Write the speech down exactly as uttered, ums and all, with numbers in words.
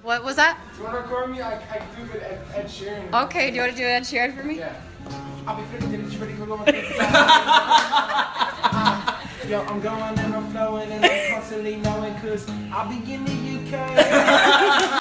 What was that? Do you want to record me? I, I can do it Ed, Ed Sheeran. Okay, do you want to do Ed Sheeran for me? Yeah. I'll be flipping to the ready for going. Yo, I'm going and I'm flowing and I'm constantly knowing cause I'll be in the U K.